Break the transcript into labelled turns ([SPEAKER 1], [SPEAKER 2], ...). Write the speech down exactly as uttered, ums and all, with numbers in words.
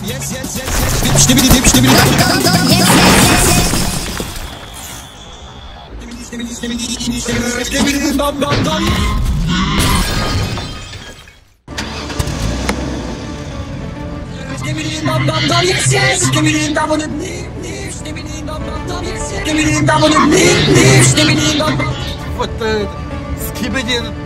[SPEAKER 1] Yes, yes, yes, yes. İşte biri, işte biri.
[SPEAKER 2] Yes, yes, yes.
[SPEAKER 1] İşte biri, işte biri, işte biri, işte biri. Dam, dam, dam. İşte biri, dam, dam, dam. Yes, yes. İşte biri, dam, dam, dam. İşte biri, dam, dam, dam. Yes, yes. İşte biri, dam, dam, dam. İşte biri, dam, dam.
[SPEAKER 3] Вот э, скибиди